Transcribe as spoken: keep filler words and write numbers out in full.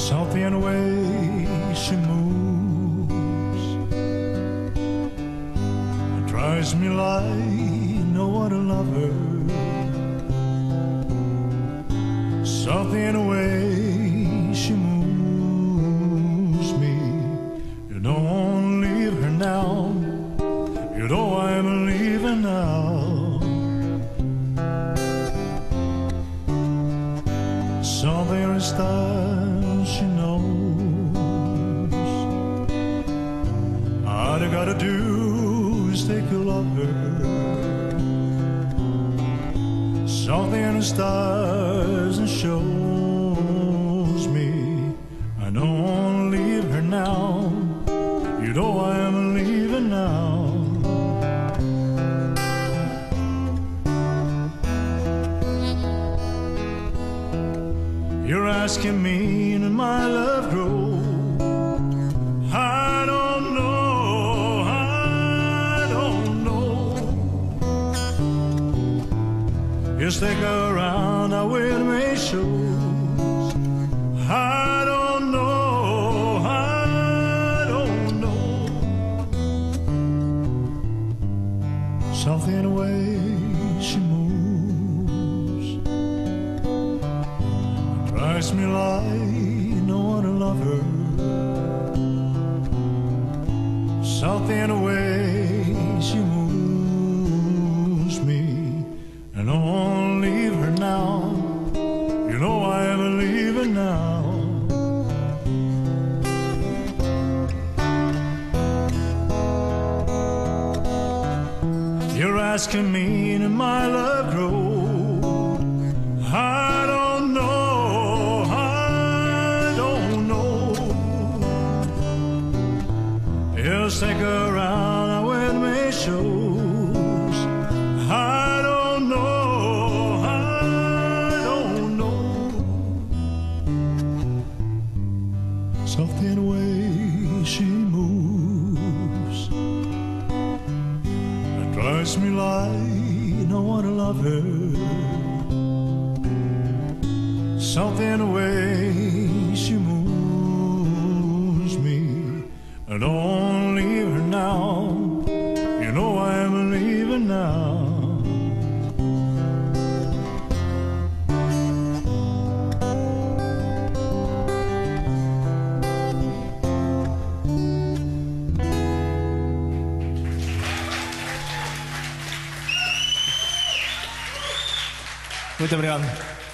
Something the way she moves drives me like no other lover. Something the way she moves me. You don't leave her now. You know I'm leaving now. Something in her style she knows. All I gotta do is take a love her. Something in her stars and shows me I don't leave her now. You know I'm leaving now. You're asking me, did my love grow? I don't know, I don't know. You stick around, I will make shows. I don't know, I don't know. Something the way she moves drives me like no other lover. Something the way she moves me, and I won't leave her now. You know I'm leaving now. You're asking me, did my love grow? I don't know, I don't know. You stick around, I will make shows. I don't know, I don't know. Something the way she moves drives me like no one to love her. Something the way she moves me. I don't leave her now. You know I'm leaving now. Muito obrigado.